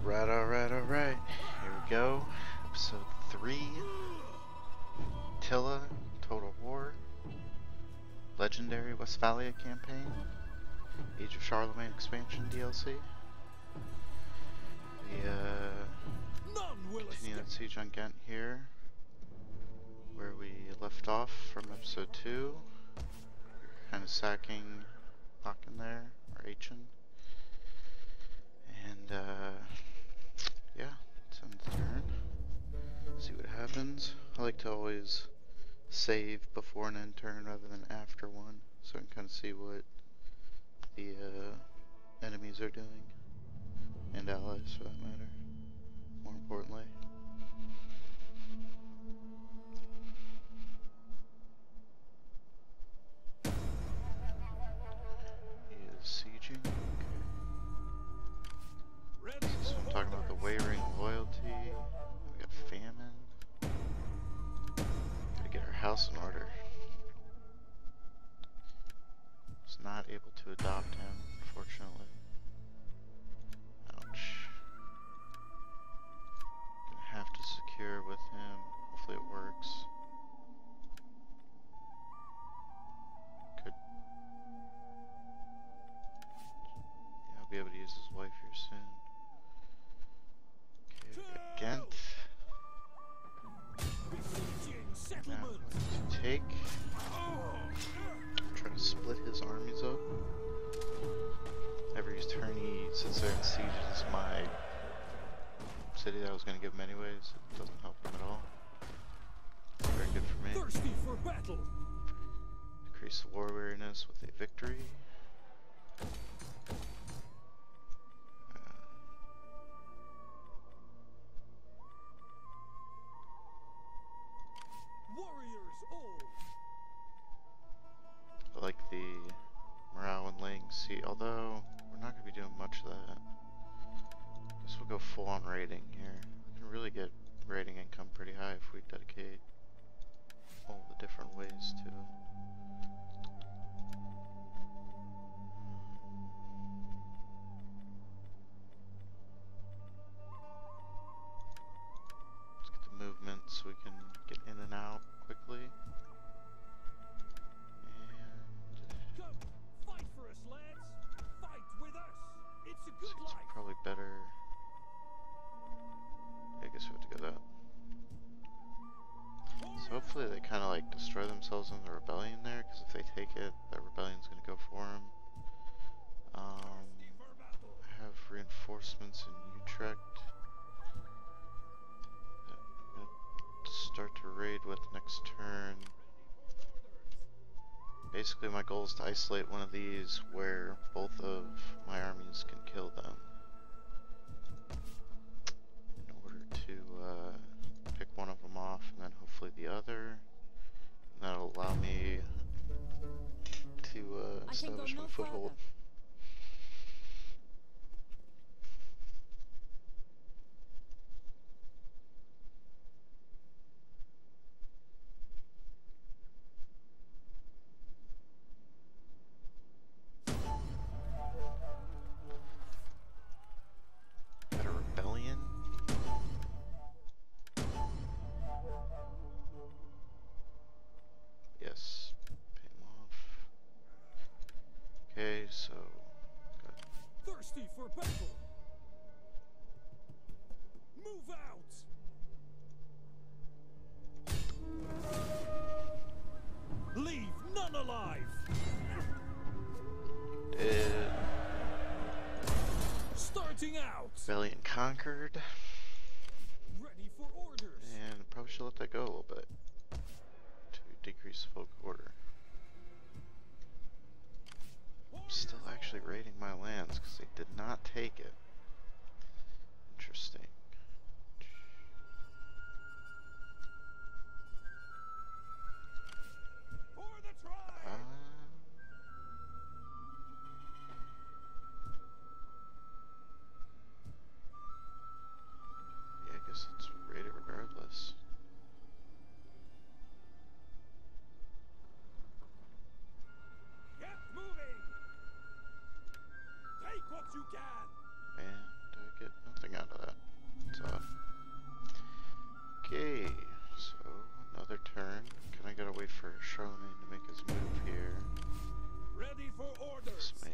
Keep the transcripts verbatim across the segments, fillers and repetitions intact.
Alright, alright, alright. Here we go. Episode three. Attila, Total War. Legendary Westphalia campaign. Age of Charlemagne expansion D L C. We uh, continue that siege on Ghent here, where we left off from episode two. We're kind of sacking Aachen there, or Aachen. And uh, yeah, it's on the turn. See what happens. I like to always save before an end turn rather than after one, so I can kind of see what the uh, enemies are doing, and allies for that matter, more importantly. He is sieging. Okay. So I'm talking about the wavering loyalty. We got famine. Gotta get our house in order. Was not able to adopt him, unfortunately. Ouch. Gonna have to secure with him. Hopefully it works. Could. Yeah, I'll be able to use his wife here soon. Okay, we got Ghent. Now, to take. Try to split his armies up. Every turn he sits there and sieges my city that I was going to give him anyways. It doesn't help him at all. Very good for me. Thirsty for battle. Decrease the war weariness with a victory. Warriors all. I like the morale and laying siege, although we're not going to be doing much of that. Guess we'll go full on raiding here. We can really get raiding income pretty high if we dedicate all the different ways to it. Let's get the movement so we can get in and out quickly. Come, fight for us, lads. Fight with us. It's a good It's life. probably better. Yeah, I guess we have to go that. So hopefully they kind of like destroy themselves in the rebellion there, because if they take it, that rebellion's going to go for them. Um, I have reinforcements in Utrecht that I'm going to start to raid with next turn. Basically my goal is to isolate one of these where both of my armies can kill them, in order to uh, pick one of them off and then hopefully the other, and that'll allow me to uh, establish my foothold. Got a rebellion. Yes, pay him off. Okay, so got Thirsty for battle. Move out. Leave none alive. dead. Starting out. Rebellion conquered, Ready for orders. and probably should let that go a little bit to decrease folk order. I'm still actually raiding my lands because they did not take it. Interesting. For the tribe. Uh, yeah, I guess let's raid it regardless. Get moving. Take what you can. And uh, get nothing out of that. It's odd. Okay, so another turn. Can I gotta wait for Charlemagne to make his move here? Ready for orders. Mate.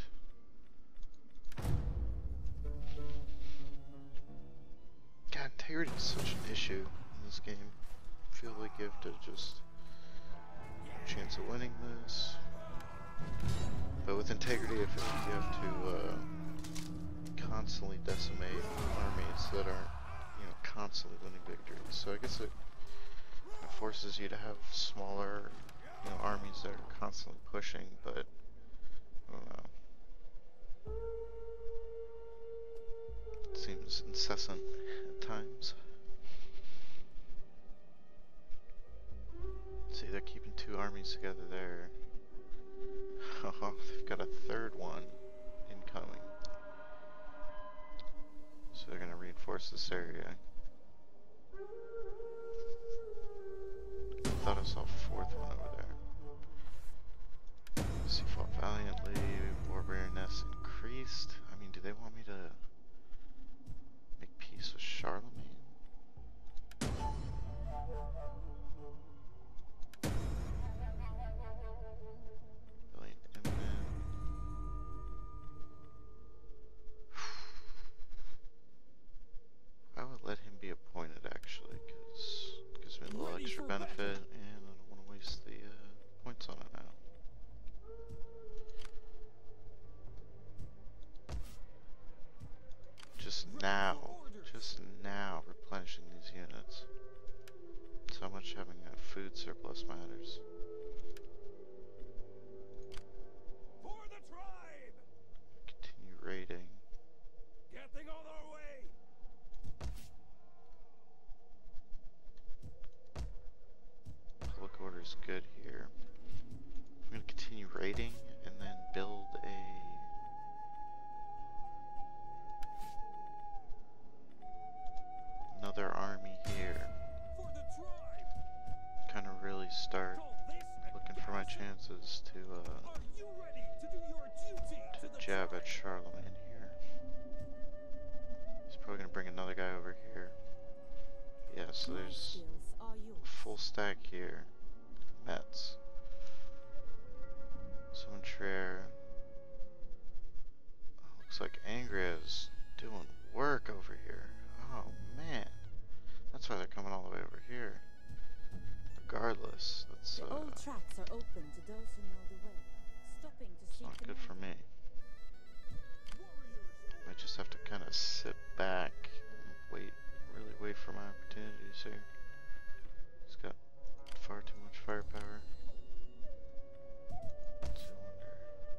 God, integrity is such an issue in this game. I feel like you have to just chance of winning this. But with integrity, I feel like you have to uh, constantly decimate armies that aren't, you know, constantly winning victories. So I guess it kind of forces you to have smaller, you know, armies that are constantly pushing, but I don't know. It seems incessant at times. See, they're keeping two armies together there. Oh, they've got a third one incoming. So they're gonna reinforce this area. I thought I saw a fourth one over there. So he fought valiantly, Warbarianness increased. I mean, do they want me to make peace with Charlemagne? Rebellion imminent. I would let him be appointed actually, because it gives me a little extra benefit, and I don't want to waste the uh, points on it now. Just now, just now replenishing these units. That's how much having a food surplus matters. For the tribe. Continue raiding. Getting on our way. Public order is good here. I'm going to continue raiding and then build a another army here. For the tribe. Kind of really start Call this a looking for my chances to uh, Are you ready to do your duty to to the jab tribe? at Charlemagne here. He's probably going to bring another guy over here. Yeah, so My there's skills are a yours. full stack here. Metz. Someone Trier. Oh, looks like Angria's doing work over here. Oh man. That's why they're coming all the way over here. Regardless, that's The uh, old tracks are open to those who know the way. Stopping to it's seek not the good for me. Warriors. I just have to kind of sit back and wait, really wait for my opportunities here. He's got far too much firepower. So I wonder.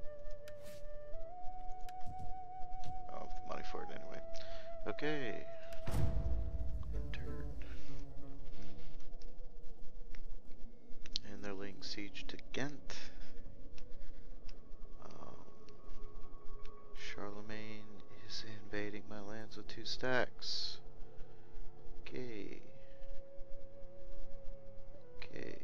Oh, money for it anyway. Okay. Entered. And they're laying siege to Ghent. Um, Charlemagne is invading my lands with two stacks. Okay. Okay.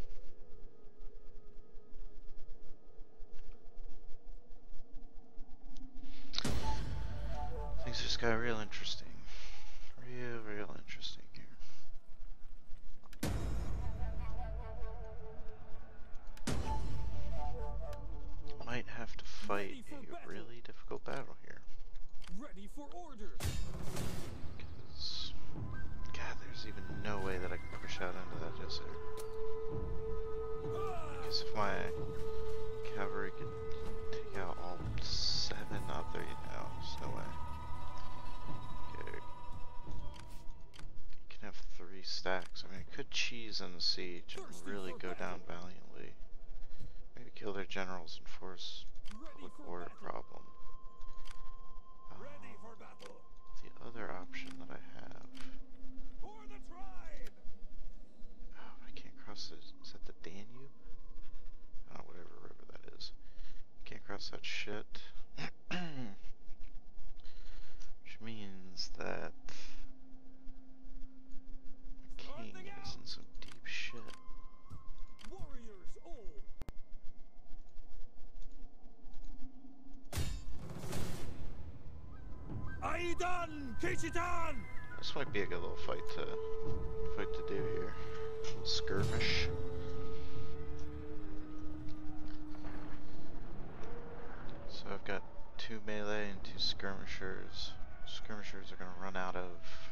Things just got real interesting. Real, real interesting here. Might have to fight Ready for a battle. really difficult battle here. Ready for orders. Because, God, there's even no way that I can push out into that desert. Because if my cavalry could take out all seven up there, you know, there's no way. Okay. You can have three stacks. I mean, I could cheese in the siege and Thirsty really for go down battle. valiantly. Maybe kill their generals and force Ready public for order battle. problem. Ready Um, for battle. the other option that I have. For the tribe. Oh, I can't cross the. Is that the Danube? I don't know, whatever river that is. Can't cross that shit. Which means that the king Starting is in out. some deep shit. Warriors all. Aidan! Kichitan! This might be a good little fight to fight to do here. A little skirmish. So I've got two melee and two skirmishers. Skirmishers are gonna run out of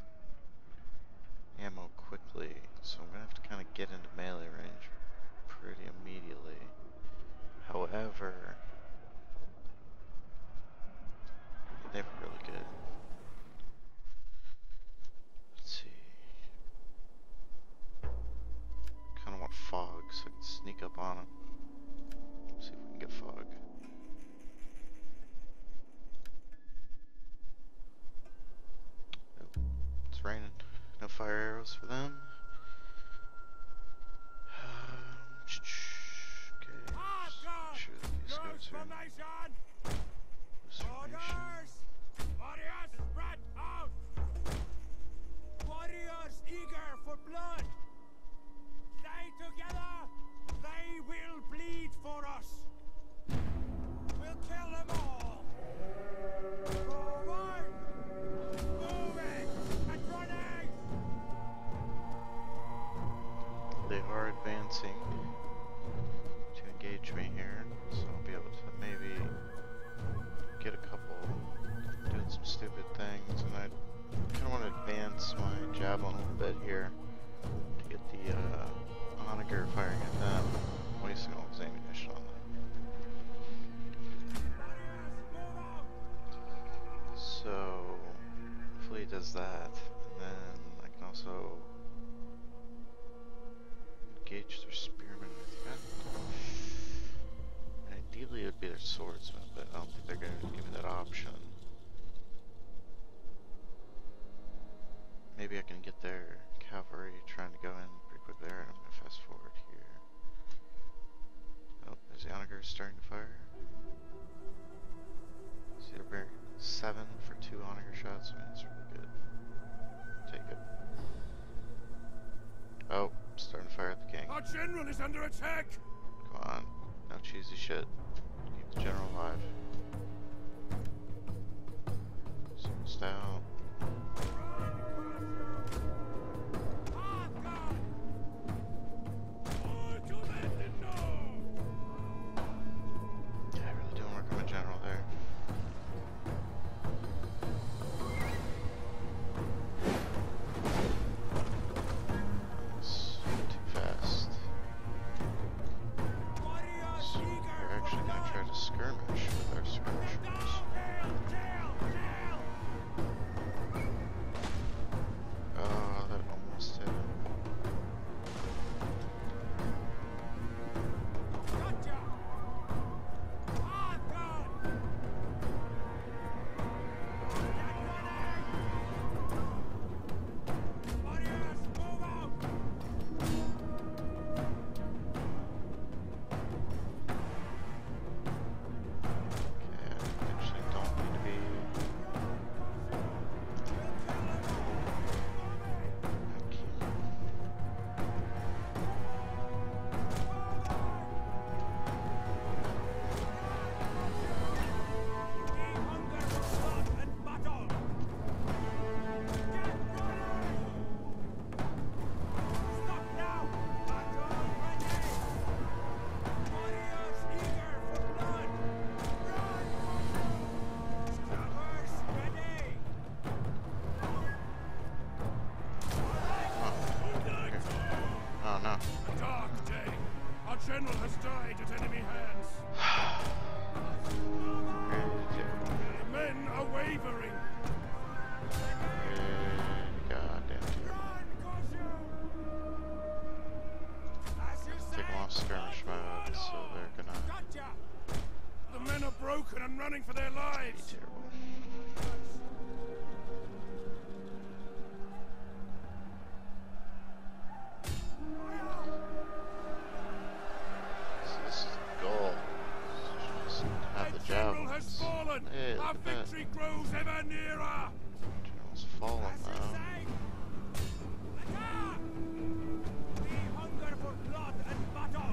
ammo quickly, so I'm gonna have to kind of get into melee range pretty immediately. However, they were really good. Let's see. Kind of want fog so I can sneak up on them. See if we can get fog. Oh, it's raining. No fire arrows for them. Um, okay. Just make sure that these guys are in loose formation. Warriors spread out! Warriors eager for blood! Stay together! They will bleed for us! We'll kill them all! Forward! Moving and running! They are advancing to engage me here, so I'll be able to maybe get a couple doing some stupid things, and I kind of want to advance my javelin a little bit here to get the uh, onager firing at them, wasting all his ammunition on them. So hopefully he does that, and then I can also engage their spearmen with that. Ideally it would be their swordsman, but I don't think they're going to give me that option. Maybe I can get their cavalry trying to go in pretty quick there, and I'm going to fast forward here. Oh, there's the onager starting to fire. See, they're very seven for two onager shots. I mean, that's really good. Take it. Oh, starting to fire at the king. Our general is under attack! Come on, no cheesy shit. Keep the general alive. Someone's down. Yeah, I really doing work on my general there. It's too fast. So we're actually going to try to skirmish with our skirmishers. Oh, that almost hit him. General has died at enemy hands. The men are wavering. Goddamn terrible. Take them off skirmish mode, so they're gonna The men are broken and running for their be lives. terrible. General has fallen. Hey, look Our at that. victory grows ever nearer. General's fallen now. We hunger for blood and battle.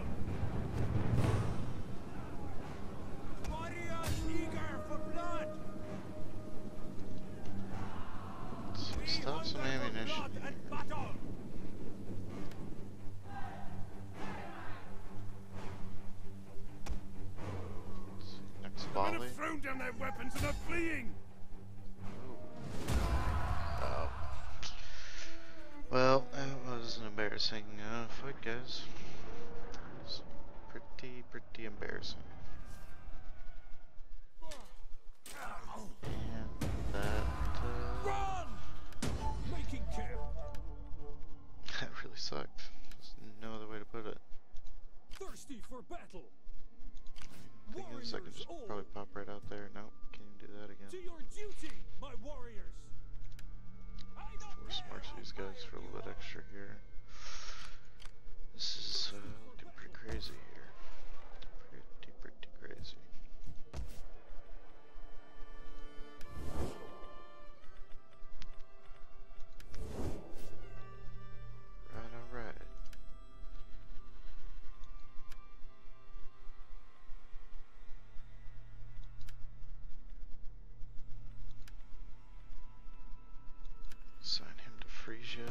Warriors eager for blood. are fleeing! Oh. Well, that was an embarrassing uh, fight, guys. It was pretty, pretty embarrassing. And that, uh, Run! Making camp! that really sucked. There's no other way to put it. Thirsty for battle! Thing is, I can just Warriors probably all, pop right out there. Nope, can't even do that to again. your duty, my warriors! I don't We'll care smart how these guys tired for a you little bit are. extra here. This is uh, looking pretty crazy here. Pretty, pretty crazy. Right, alright. Assign him to Frisia.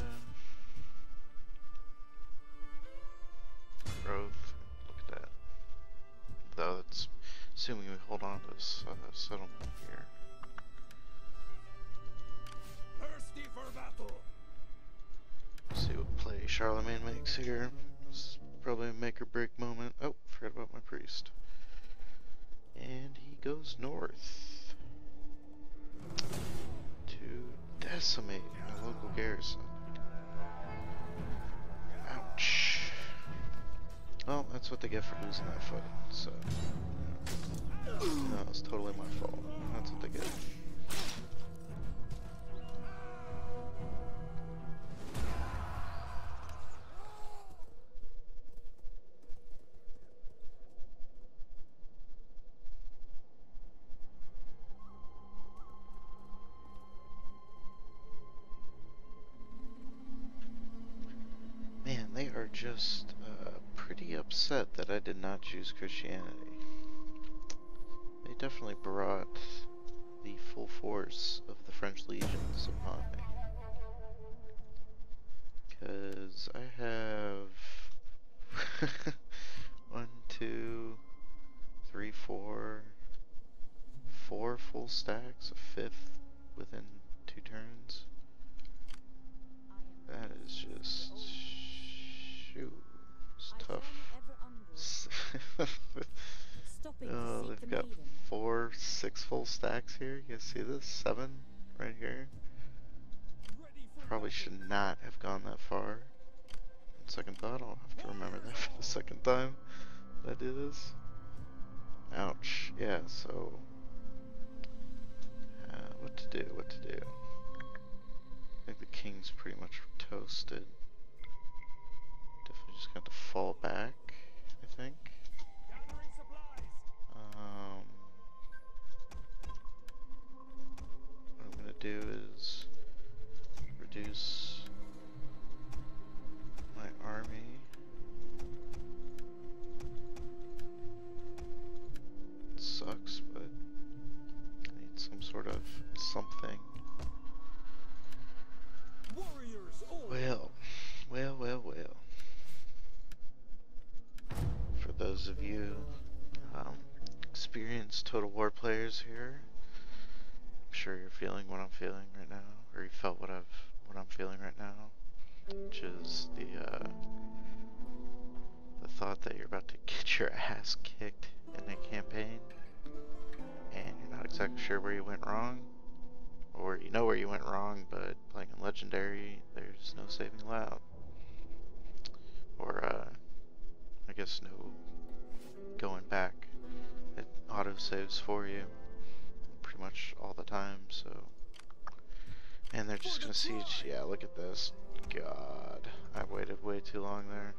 Growth. Look at that. Though that's assuming we hold on to this uh, settlement here. Thirsty for battle! See what play Charlemagne makes here. This is probably a make or break moment. Oh, forgot about my priest. And he goes north to decimate a local garrison. Ouch. Well, that's what they get for losing that fight, so. No, it's totally my fault. That's what they get. Man, they are just uh, pretty upset that I did not choose Christianity. They definitely brought the full force of the French legions upon me. Because I have one, two, three, four, four full stacks, a fifth within two turns. That is just, shoot, it's tough. Stopping to Oh, seek they've the got maiden. four, six full stacks here. You guys see this? Seven right here. Ready for Probably battle. should not have gone that far. On second thought, I'll have to remember that for the second time that I do this. Ouch. Yeah, so uh, what to do, what to do. I think the king's pretty much toasted. Definitely just got to fall back, I think. Gathering supplies! Um, what I'm gonna do is reduce my army. It sucks, but I need some sort of something. Warriors all! Well, well, well, well. For those of you um, experienced Total War players here, I'm sure you're feeling what I'm feeling right now, or you felt what I've what I'm feeling right now, which is the uh, the thought that you're about to get your ass kicked in a campaign, and you're not exactly sure where you went wrong, or you know where you went wrong, but playing in Legendary, there's no saving allowed, or uh, I guess no going back. It auto saves for you pretty much all the time, so. And they're just gonna siege. Yeah, look at this. God, I waited way too long there.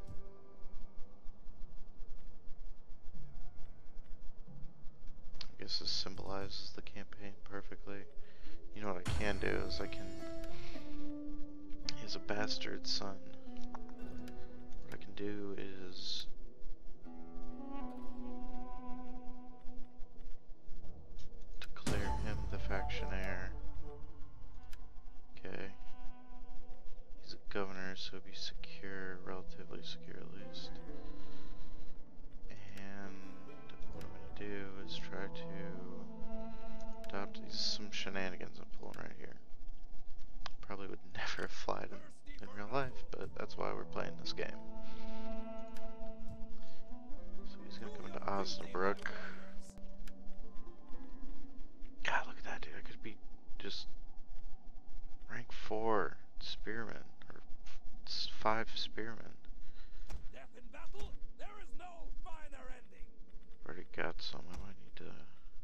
I guess this symbolizes the campaign perfectly. You know what I can do is I can. He's a bastard son. What I can do is. Declare him the factionaire. Okay. He's a governor, so be secure, relatively secure at least. And what I'm gonna do is try to adopt shenanigans I'm pulling right here. Probably would never have flied in, in real life, but that's why we're playing this game. So he's gonna come into Osnabrück. God, look at that, dude. I could be just rank four spearmen, or five spearmen. Death in battle, there is no finer ending. Already got some. I might need to.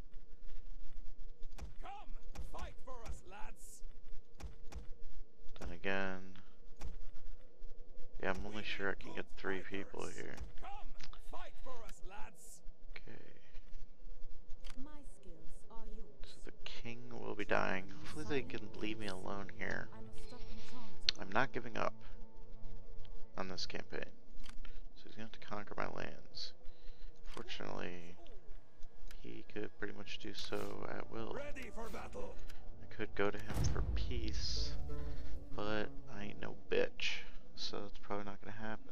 Come, fight for us, lads. Then again, yeah, I'm only sure I can get three people here. Come, fight for us, lads. Okay. My skills are yours. So the king will be dying. Hopefully they can leave me alone here. I must stop enchanter. I'm not giving up on this campaign. So he's going to have to conquer my lands. Fortunately, he could pretty much do so at will. Ready for battle. I could go to him for peace, but I ain't no bitch, so it's probably not going to happen.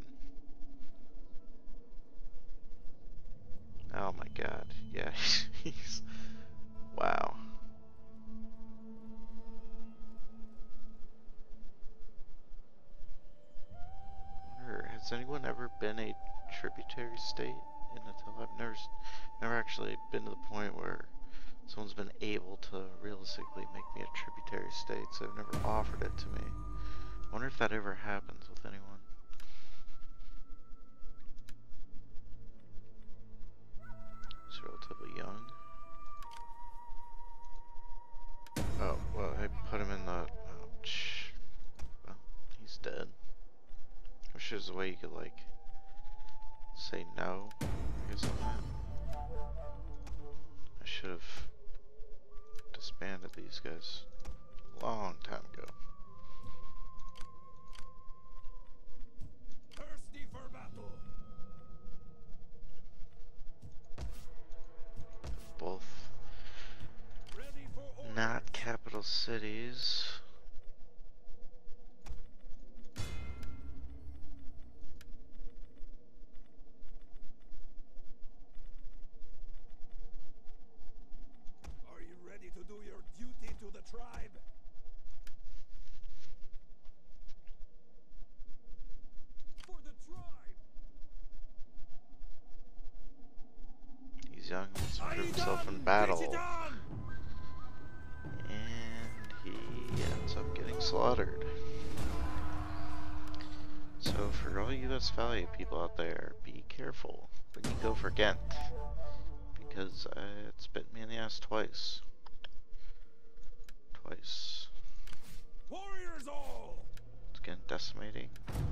Oh my god, yeah, he's... wow. Has anyone ever been a tributary state in Attila? I've never, never actually been to the point where someone's been able to realistically make me a tributary state, so they've never offered it to me. I wonder if that ever happens with anyone. He's relatively young. Oh, well, I put him in the... ouch. Well, he's dead. I wish there's a way you could, like, say no, I guess, on that. I should have disbanded these guys a long time ago. Thirsty for battle. Both Ready for orders. not capital cities. Are you ready to do your duty to the tribe? For the tribe. He's young, wants to Are prove you himself done? in battle. Get it done. And he ends up getting slaughtered. So for all you Westphalia people out there, be careful when you go for Ghent, because uh, it's bit me in the ass twice. Twice. Warriors all. It's again decimating.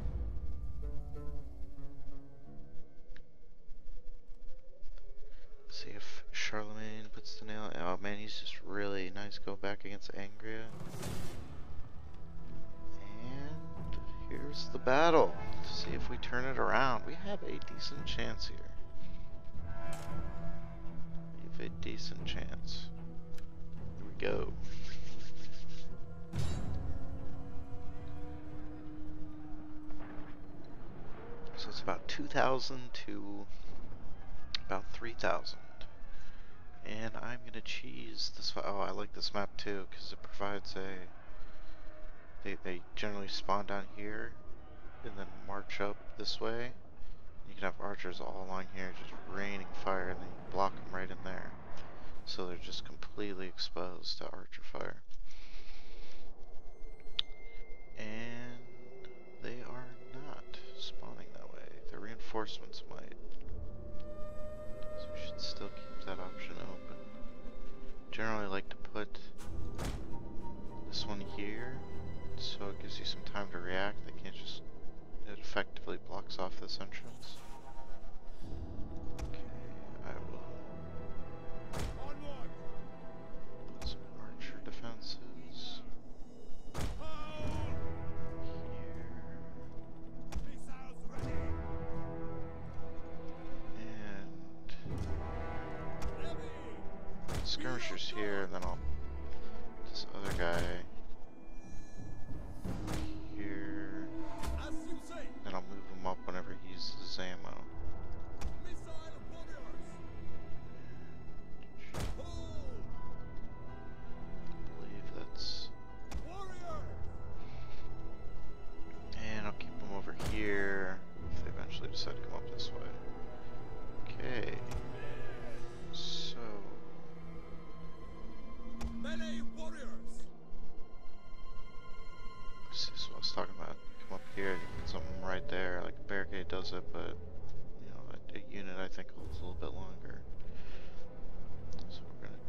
See if Charlemagne puts the nail. Oh man, he's just really nice. Go back against Angria. And here's the battle. See if we turn it around. We have a decent chance here. We have a decent chance. Here we go. So it's about two thousand to about three thousand. And I'm gonna cheese this. Oh, I like this map too because it provides a. They they generally spawn down here, and then march up this way. You can have archers all along here just raining fire, and then you block them right in there. So they're just completely exposed to archer fire. And they are not spawning that way. The reinforcements might. So we should still keep that option open. Generally like to put this one here, so it gives you some time to react. They can't just, it effectively blocks off this entrance. Okay, I will Onward. put some archer defenses here. Missiles ready. And Ready. skirmishers here, and then I'll this other guy here. As you say. Then I'll move him up whenever he uses ammo. Missile warriors. Hold.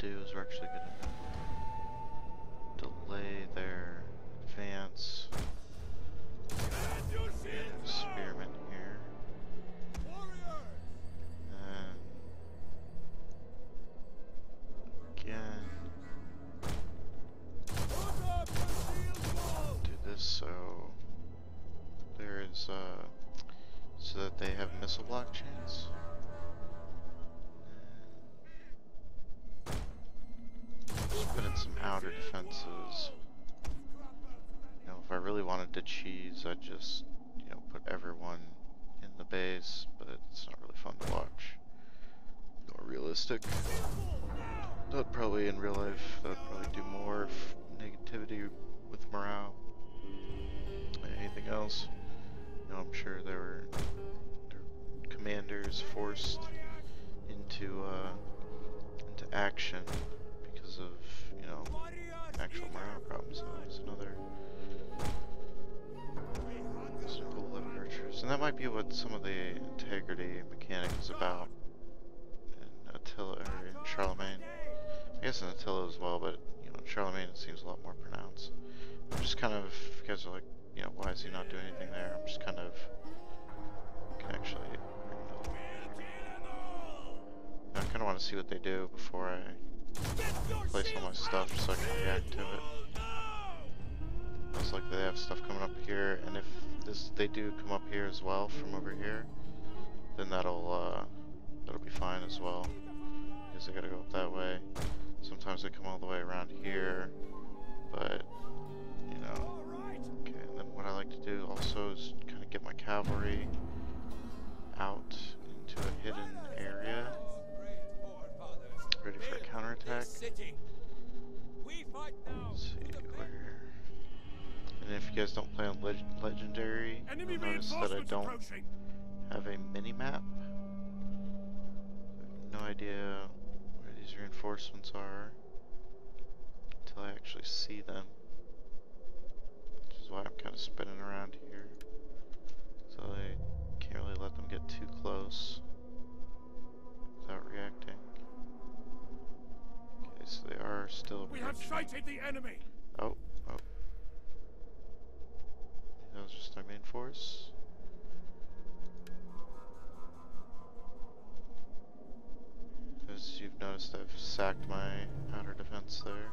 do is we're actually gonna delay their advance. Experiment here. And again, do this so there is uh so that they have missile blockchains. Put in some outer defenses. You know, if I really wanted to cheese, I'd just, you know, put everyone in the base, but it's not really fun to watch. More realistic. That'd probably, in real life, that'd probably do more f negativity with morale than anything else. You know, I'm sure there were, there were commanders forced into, uh, into action because of, you know, actual morale problems. So there's another some cool little archers. And that might be what some of the integrity mechanic is about in Attila, or in Charlemagne. I guess in Attila as well, but, you know, in Charlemagne it seems a lot more pronounced. I'm just kind of, if you guys are like, you know, why is he not doing anything there? I'm just kind of, can actually, I kind of want to see what they do before I place all my stuff so I can react to it. Looks like they have stuff coming up here, and if this they do come up here as well from over here, then that'll uh, that'll be fine as well, because they gotta go up that way. Sometimes they come all the way around here, but you know. Okay, and then what I like to do also is kind of get my cavalry out into a hidden area, ready for a counterattack. Let's see where. And if you guys don't play on leg Legendary, you'll notice that I don't have a mini-map. I have no idea where these reinforcements are until I actually see them. Which is why I'm kind of spinning around here. So I can't really let them get too close without reacting. Okay, so they are still We have sighted the enemy. Oh, oh. That was just our main force. As you've noticed, I've sacked my outer defense there.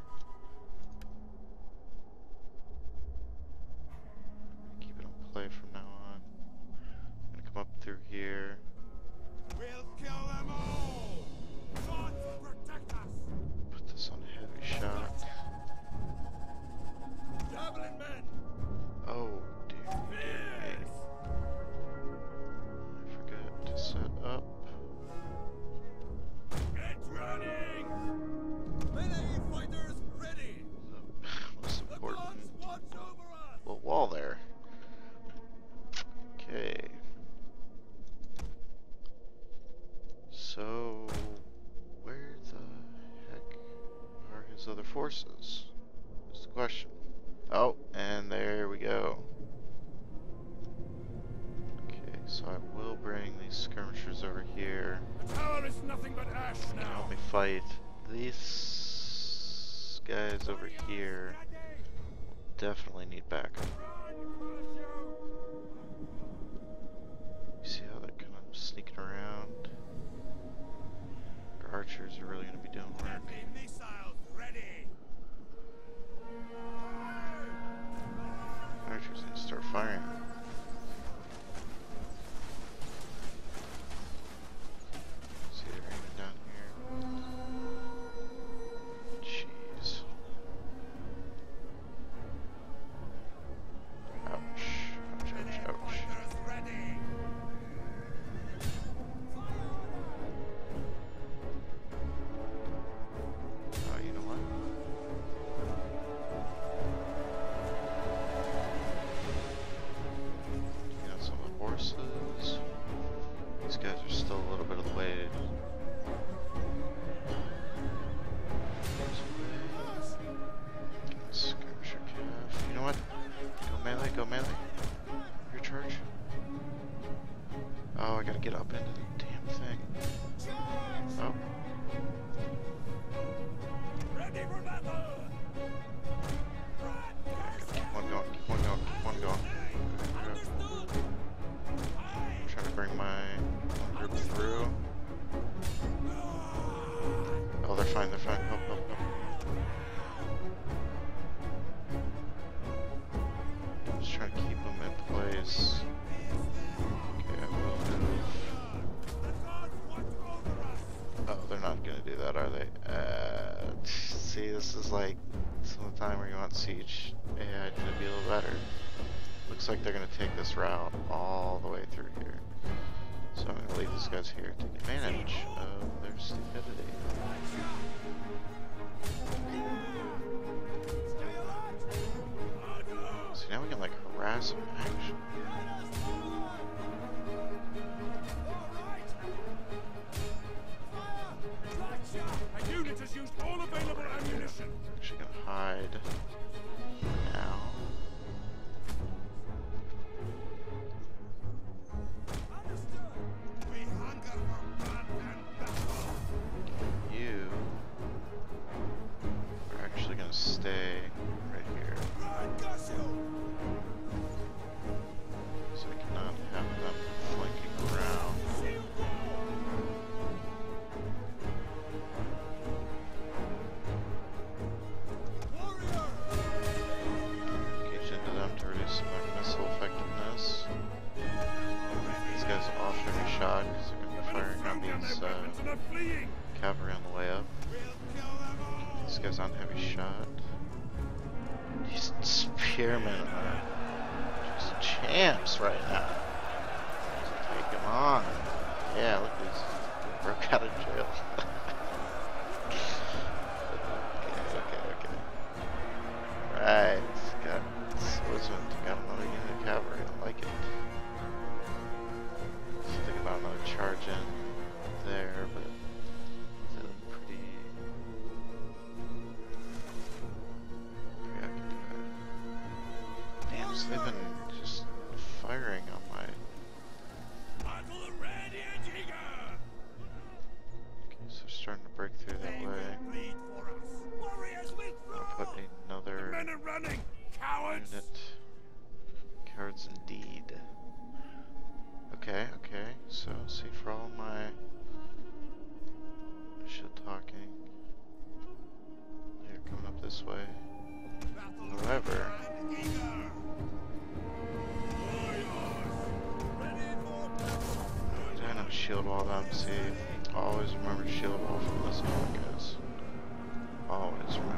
Keep it on play from now on. I'm gonna come up through here. We'll kill them all. God protect us. Put this on a heavy shot. Javelin men. Oh, dear, dear me. I forgot to set up. Get running. Melee fighters ready. The most important Watch over us. little wall there. Okay. So, where the heck are his other forces? Is the question. Oh, and there we go. Okay, so I will bring these skirmishers over here. The tower is nothing but ash To now. help me fight. These guys over here will definitely need backup. You see how they're kind of sneaking around? Our archers are really going to be doing work. Enemy missiles ready. Archers need to start firing. See, they're aiming down here. Jeez. Ouch. Ouch, ouch, ouch. Fighters ready. like some of the time where you want siege A I to be a little better. Looks like they're gonna take this route all the way through here. So I'm gonna leave these guys here to take advantage of their stupidity. So now we can like harass them actually. A unit has used all available ammunition. Actually gonna hide now. We hunger for blood and battle. You are actually gonna stay right here. So I cannot have them flanking around. Engage into them to reduce some of their missile effectiveness. These guys are off every shot because they're going to be firing on these uh, cavalry on the way up. These guys on heavy shot. These spearmen are just champs right now. Just take them on. Yeah, look, these broke out of jail. okay, okay, okay. Right, got swordsman, got another unit of cavalry. I like it. Just think about another charge in there, but it's a pretty. Damn, so they've been just firing on my. Okay, so they're starting to break through that way. I'll put another Men are running, cowards. unit. Cowards indeed. Okay, okay, so see for all my shit talking. They're coming up this way. However, I don't have a shield wall down. See, always remember shield wall from this one, guys. Always remember.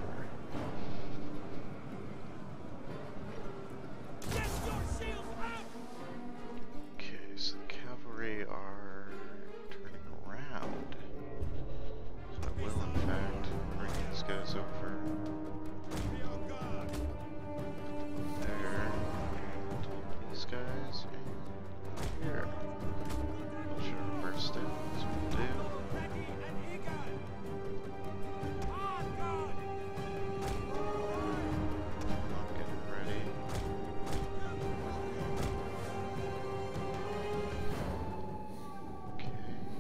Okay, so the cavalry are turning around. So I will, in fact, bring these guys over there. And these guys in here. I should have reversed it. That's what we'll do. I'm getting ready. Okay.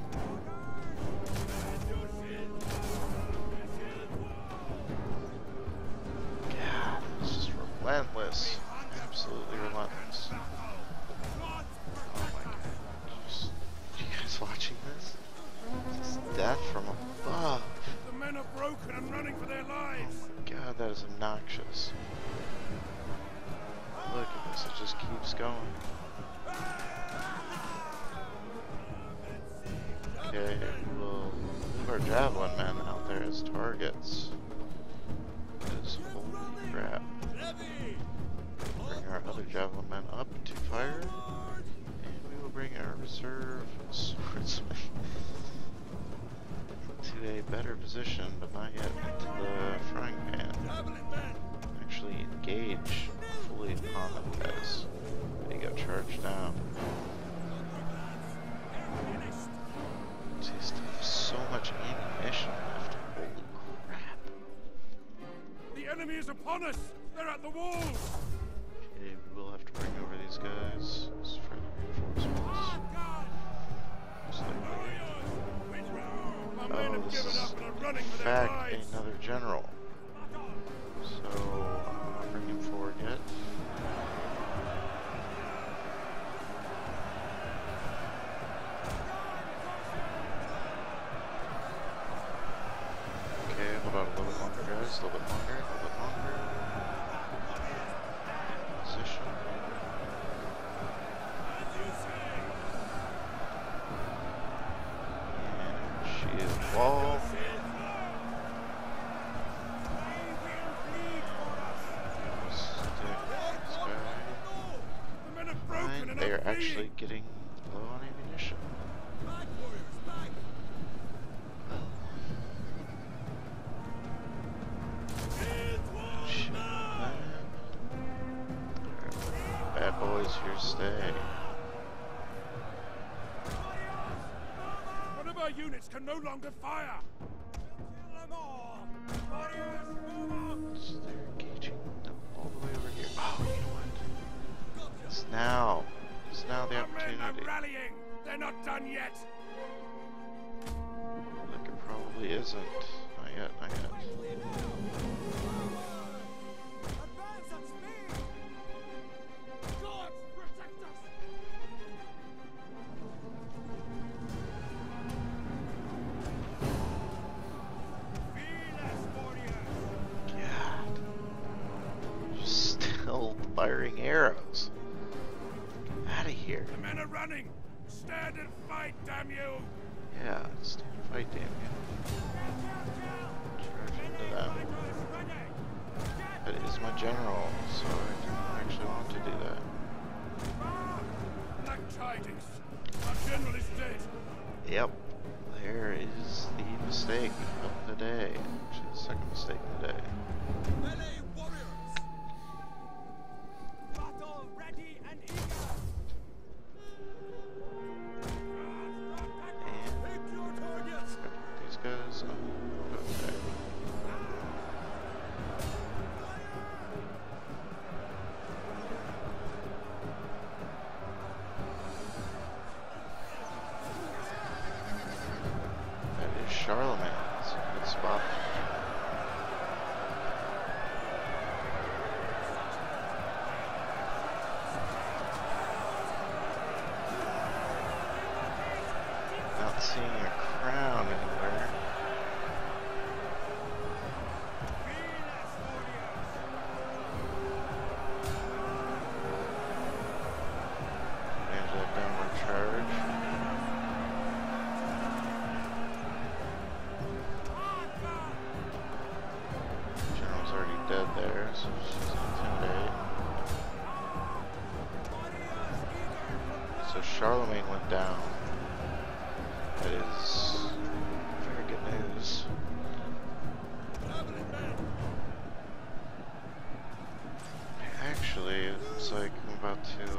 God, it's just relentless. Absolutely relentless. Oh my god. Just, you guys watching this? This is death from above. The men are broken and running for their lives. Oh my god, that is obnoxious. Look at this, it just keeps going. Okay, we'll move our javelin men out there as targets. Because holy crap. Bring our other javelin men up to fire. And we will bring our reserve swordsmen to a better position, but not yet into the frying pan. Actually engage fully upon them guys. There you go, charge down. See, still have so much ammunition left. Holy crap. The enemy is upon us. They're at the walls. Okay, we will have to bring over these guys as further reinforcements. Looks like Our men oh, have this given is up and are running in for their fact lives. another general. So I'm not bringing him forward yet. Okay, hold on a little bit longer, guys. A little bit longer, a little bit longer. Position. And shield wall. actually getting low on ammunition. Back, warriors, back! Shit, man. Bad boys here to stay. One of our units can no longer fire! We'll kill them all! Warriors, move on! So they're engaging them all the way over here. Oh, you know what? It's now. It's now the Our men are opportunity. rallying! They're not done yet! Like it probably isn't. Not yet, not yet. Advance at speed! Gods, protect us! Fearless warriors! God. Just still firing arrows. Out of here. The men are running! Stand and fight, damn you! Yeah, stand and fight, damn you. Charge into them. That is my general, so I don't actually want to do that. Black tidings! Our general is dead! Yep. There is the mistake of the day. Actually, the second mistake of the day. Melee warriors! Battle ready and eager! And Pick your targets! these guys, oh, okay. That is Charlemagne's. Good spot. Not seeing a crown anywhere. Fearless warriors! Manage that downward charge. General's already dead there, so she's intimidate. So Charlemagne went down. That is very good news. Actually, it looks like I'm about to uh,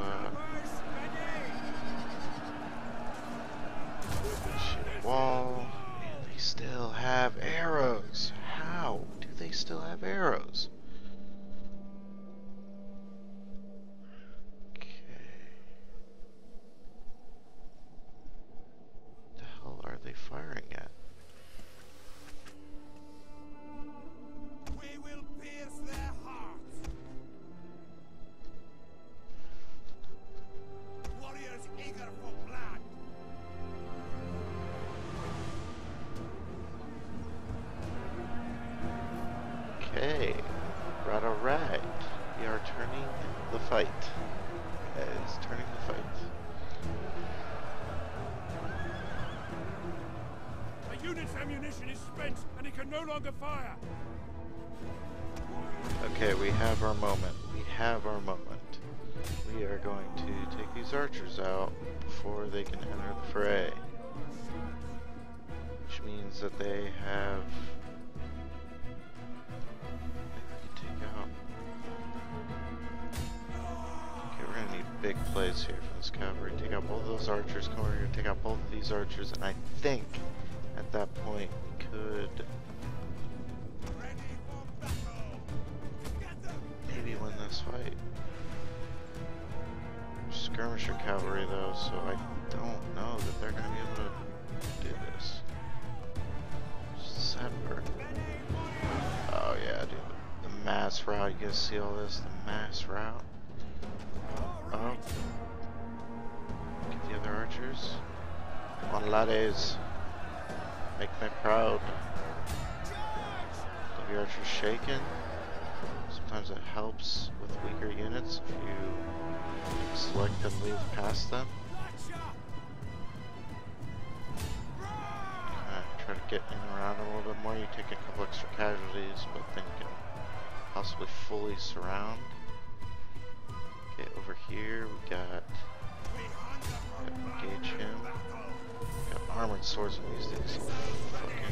shoot a wall, and they still have arrows. How do they still have arrows? Okay. The hell are they firing at? We will pierce their hearts! Warriors eager for blood! Okay, right, alright. We are turning the fight. It is turning the fight. The unit's ammunition is spent and it can no longer fire! Okay, we have our moment. We have our moment. We are going to take these archers out before they can enter the fray. Which means that they have... They take out... Okay, we're gonna need big plays here from this cavalry. Take out both of those archers. Come over here, take out both of these archers, and I think at that point we could Ready for battle! Get them! maybe win this fight. Skirmisher cavalry though, so I don't know that they're gonna be able to do this. Sad part. Oh yeah, dude. The mass route, you guys see all this? The mass route. Oh. Get the other archers. Come on, laddies. Make me proud. Have your archers shaken. Sometimes it helps with weaker units if you select and move past them. Uh, try to get in and around a little bit more. You take a couple extra casualties, but then you can possibly fully surround. Okay, over here we got Engage him. Got armored swordsmen these days. So fucking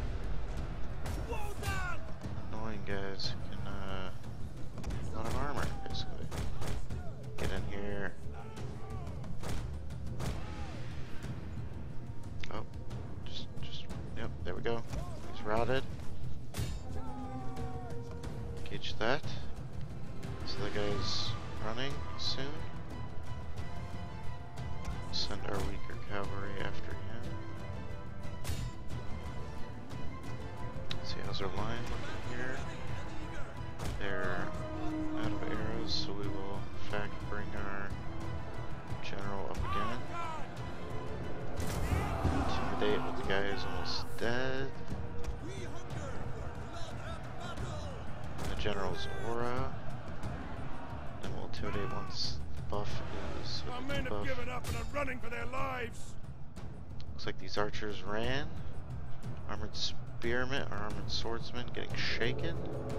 annoying guys who can, uh, a lot of armor, basically. Get in here. Oh, just, just, yep, there we go. He's routed. Engage that. So the guy's running soon. Send our weaker cavalry after him. Let's see, how's our line looking here? They're out of arrows, so we will in fact bring our general up again. Intimidate, but the guy is almost dead. The general's aura. Then we'll intimidate once the buff is Our men have buff. given up and are running for their lives. Looks like these archers ran. Armored spearmen or armored swordsmen getting shaken.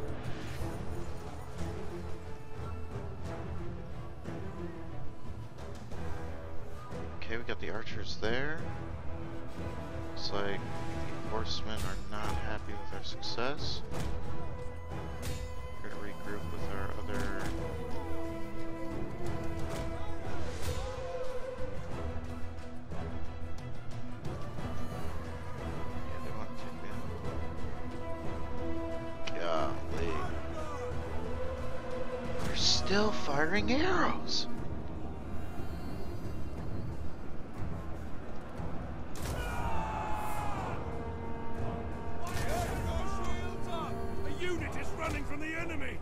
Okay, we got the archers there. Looks like the horsemen are not happy with our success. We're gonna regroup with our other. Yeah, they want to take me out. Golly. They're still firing arrows! From the enemy.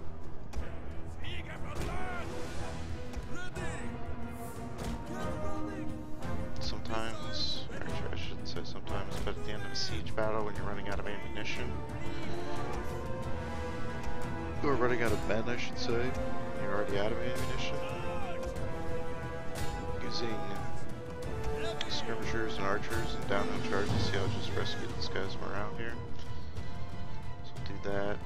Sometimes, or I shouldn't say sometimes, but at the end of a siege battle when you're running out of ammunition, or running out of men I should say, when you're already out of ammunition, using skirmishers and archers and downhill charges, see I'll just rescue this guy's morale here. So do that.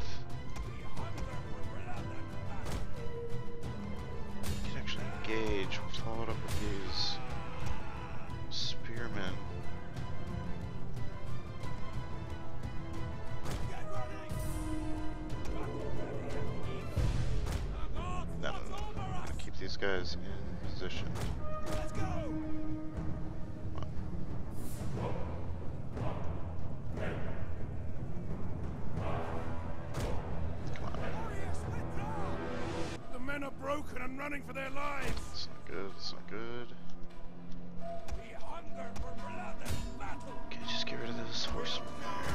Engage. We'll follow it up with these spearmen. No, no, no. I'm gonna keep these guys in position. Broken and running for their lives. It's not good, it's not good. We hunger for blood and battle. Okay, just get rid of this horseman there.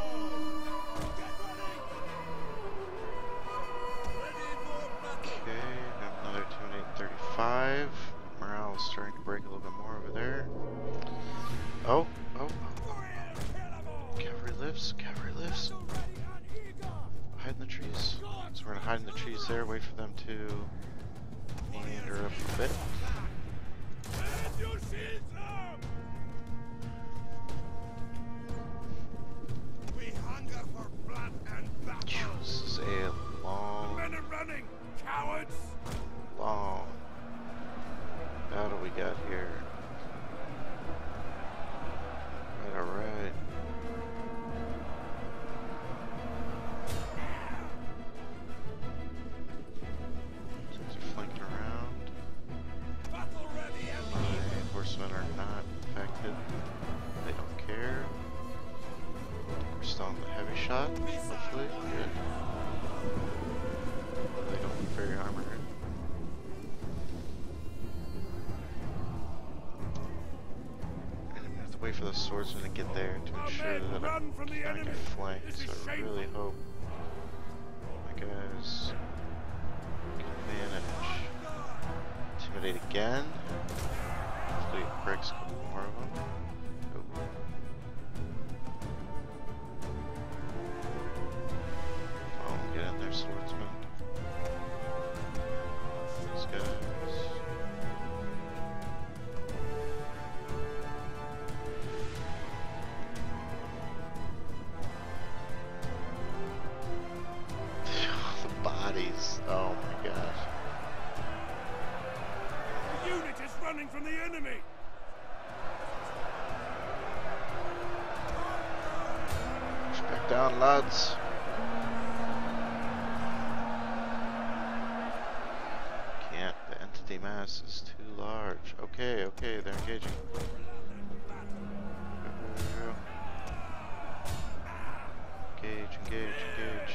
Okay, got another two and eight thirty-five. Morale is starting to break a little bit more over there. Oh, oh, oh. Cavalry lifts, cavalry lifts. Hide in the trees. So we're gonna hide in the trees there, wait for them to meander up a bit. We hunger for blood and battle. This is a long, Men are running, cowards. long battle we got here. Right, alright. Flanking around. My horsemen are not affected. They don't care. We're still on the heavy shot, hopefully. Good. They don't look very armored. And I'm gonna have to wait for the swordsmen to get there to ensure that I'm not getting flanked. So I really hope my guys manage. Intimidate again. Hopefully it breaks a couple more of them. Oh. Oh, get in there, swordsman. These guys. The bodies. Oh my gosh. running from the enemy. Push back down, lads. Can't. The entity mass is too large. Okay, okay, they're engaging. Engage, engage, engage.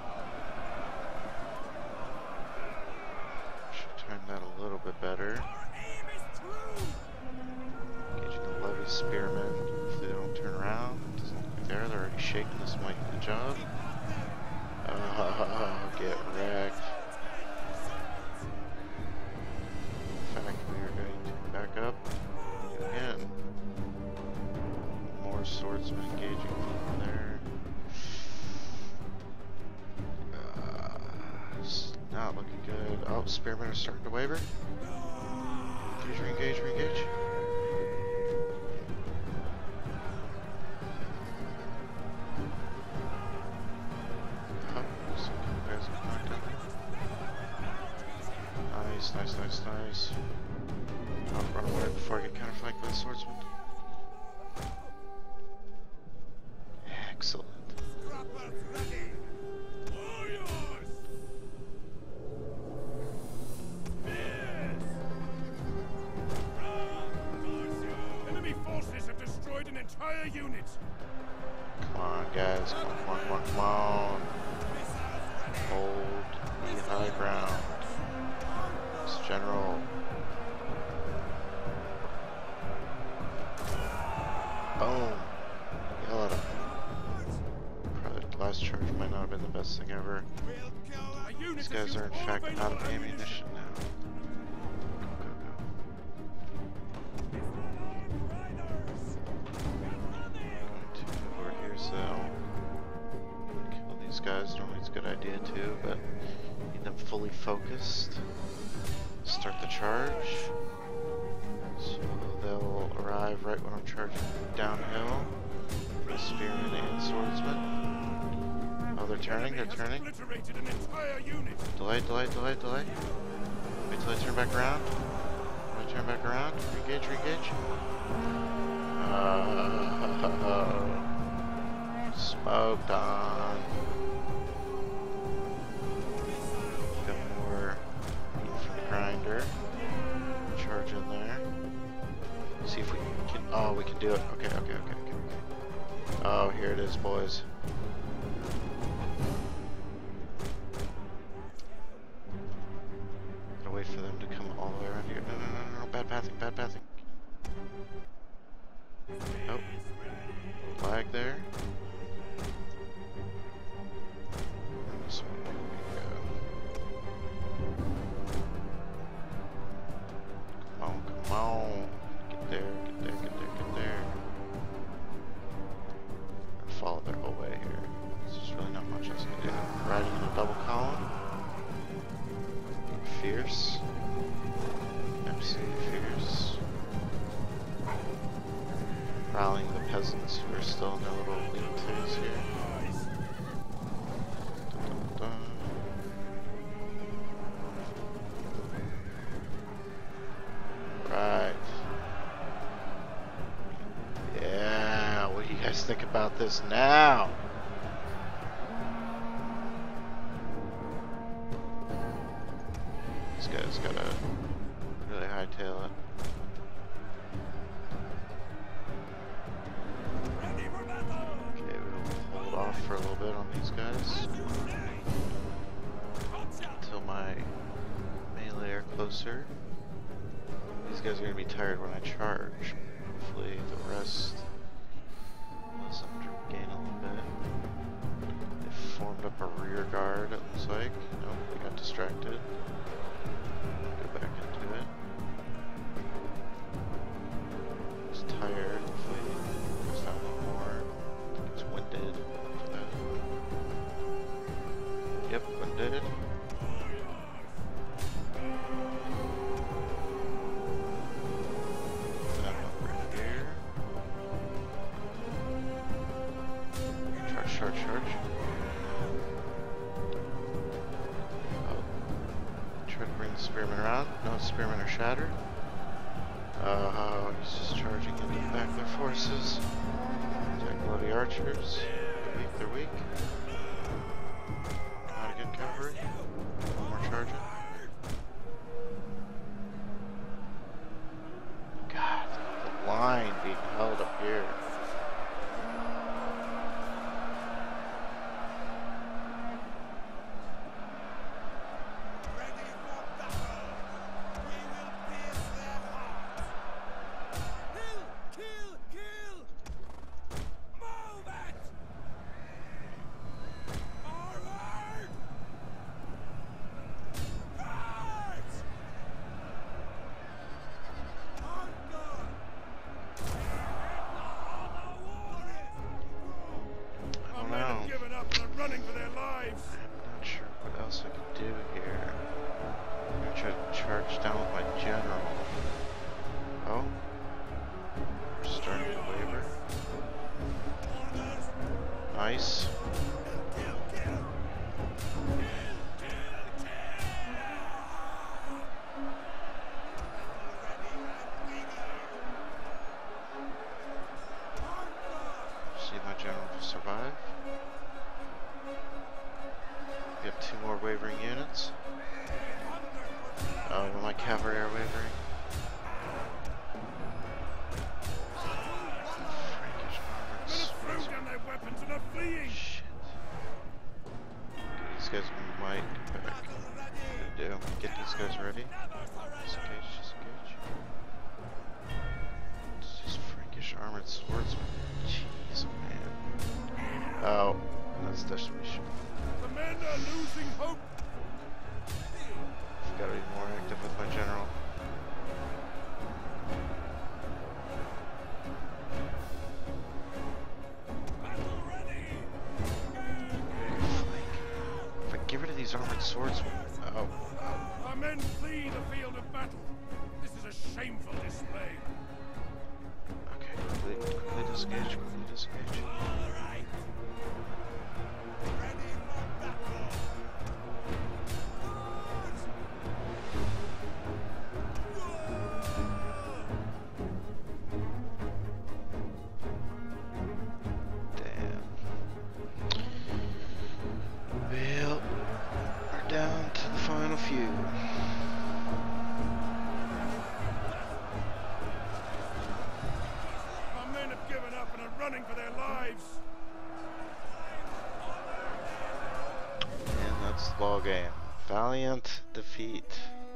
Should turn that a little bit better. Engaging the levy spearmen. If they don't turn around, doesn't look like they're, they're already shaking. This might do the job. Uh, get wrecked. In fact, we are going to back up again. More swordsmen engaging from there. Uh, it's not looking good. Oh, spearmen are starting to waver. Engage, re-engage, re-engage. Nice, nice, nice, nice. I'll run away before I get counterflanked by the swordsman. Excellent. Enemy forces have destroyed an entire unit. Come on, guys. Come on, come on, come on, come on. Hold the high ground. This general. Boom. Yell at him. Probably the last charge might not have been the best thing ever. These guys are in fact out of ammunition now. Go, go, go. Going to move over here so kill these guys. Normally it's a good idea too, but need them fully focused. Start the charge. So they'll arrive right when I'm charging downhill. The spearmen and swordsman. Oh, they're turning, they're turning. Delay, delay, delay, delay. Wait till I turn back around. When I turn back around, re-engage, re-engage. Uh, smoked on. Got more meat for the grinder. Charge in there. See if we can. Oh, we can do it. Okay, okay, okay, okay. okay. Oh, here it is, boys. Gotta wait for them to come all the way around here. No, no, no, no, no. Bad pathing, bad pathing. Nope. Flag there. This one, where do we go? Come on, come on. Get there, get there, get there, get there. And follow their whole way here. There's just really not much else I can do. Riding in a double column. Fierce. Absolutely fierce. Rallying the peasants who are still in their little lean-tos here. Dun, dun, dun. Right. Yeah, what do you guys think about this now? This guy's gotta really hightail it. Okay, we'll hold off for a little bit on these guys until my melee are closer. These guys are gonna be tired when I charge. Hopefully the rest lets them gain a little bit. They formed up a rear guard, it looks like. Nope, they got distracted. Go back into it. It's tired. Hopefully it's not one more. I think it's winded for that. Yep, winded. Charge, charge. Oh. Try to bring the spearmen around. No, spearmen are shattered. Oh, he's just charging into back their forces. Attack the archers. They're weak, they're weak. Not again, cavalry. One more charging. God, the line being held up here. Nice. See my general survive. We have two more wavering units. Oh, my cavalry are wavering. Shit. Okay, these guys might come back. What do? Get these guys ready. Disengage, disengage. It's just Frankish armored swordsmen. Jeez, man. Oh, that's decimation. The men are losing hope. I've got to be more active with my general. Get rid of these armored swordsmen. Oh, oh. Our men flee the field of battle. This is a shameful display. Okay, quickly, quickly disengage, quickly disengage. All right. Ready for battle. Down to the final few. Our men have given up and are running for their lives. And that's the ball game. Valiant defeat.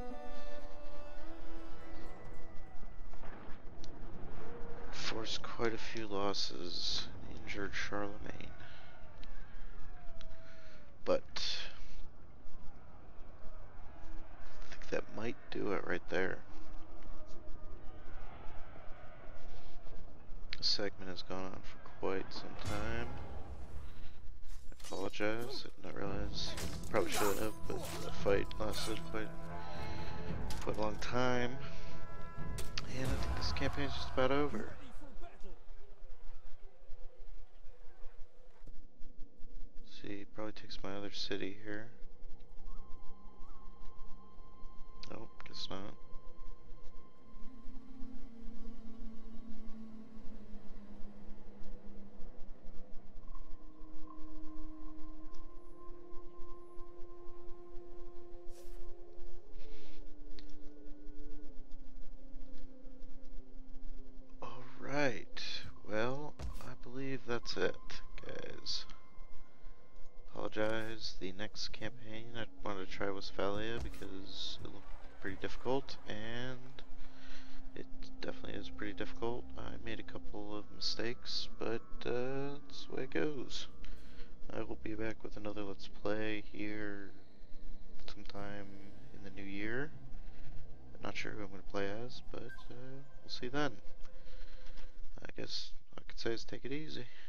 Forced quite a few losses. Injured Charlemagne. But that might do it right there. The segment has gone on for quite some time. I apologize, I did not realize. Probably should have, but the fight lasted quite, quite a long time. And I think this campaign is just about over. See, probably takes my other city here. Nope, guess not. Alright, well, I believe that's it, guys. Apologize, the next campaign I wanted to try Westphalia because it looked pretty difficult, and it definitely is pretty difficult. I made a couple of mistakes, but uh, that's the way it goes. I will be back with another Let's Play here sometime in the new year. I'm not sure who I'm going to play as, but uh, we'll see then. I guess all I could say is take it easy.